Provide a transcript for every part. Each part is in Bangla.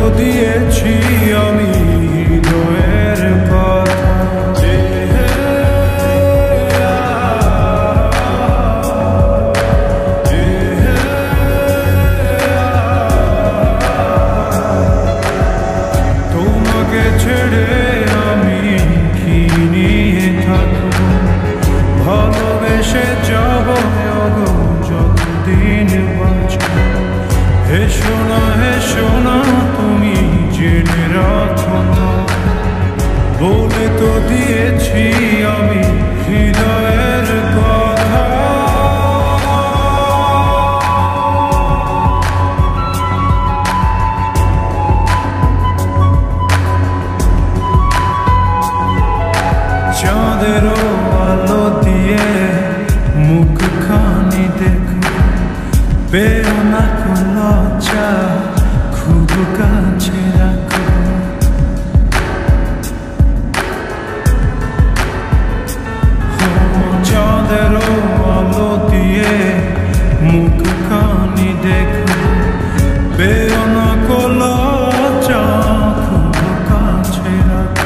দিয়েছি আমি হৃদয়ের কথা। তোমাকে ছেড়ে আমি কি নিয়ে থাকবো, ভালোবেসে যাব যতদিন বাঁচব। হেসো না তুমি জেনে রাখো না, বলে তো দিয়েছি আমি হৃদয়ের কথা। চাঁদেরও আলো দিয়ে মুখখানি দেখো, পেও না কোনো লজ্জা, খুব কাছে রাখো। চাঁদেরও আলো দিয়ে মুখখানি দেখো, পেও না কোনো লজ্জা, খুব কাছে রাখো।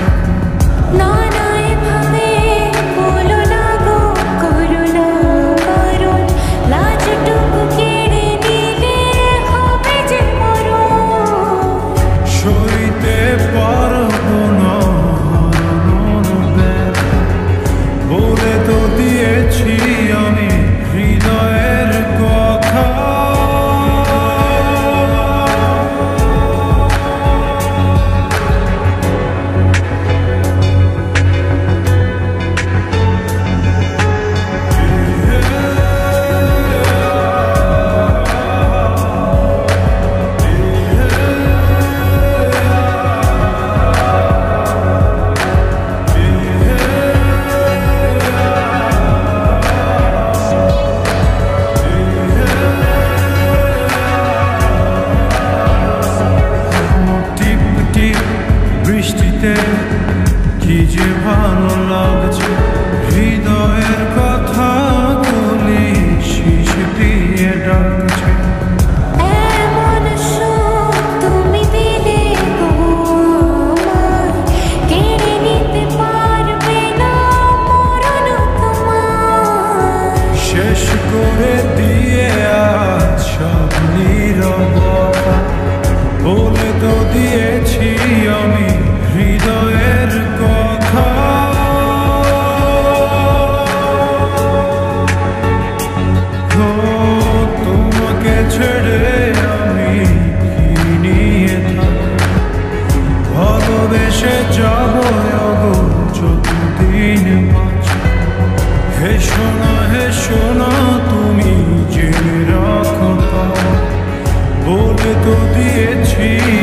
সইতে পারবো না বলে তো দিয়েছি আমি হৃদয়ের কথা। বৃষ্টিতে কি যে ভালো লাগছে, হৃদয়ের কথা বলি শীষ দিয়ে ডাকছে। শেষ করে দিয়ে আজ সব নীরবতা, বলে তো দিয়েছি আমি হৃদয়ের কথা। তোমাকে ছেড়ে আমি কি নিয়ে থাকবো, ভালোবেসে যাব যতদিন বাঁচব। হেসো না তুমি জেনে রাখো, বলে তো দিয়েছি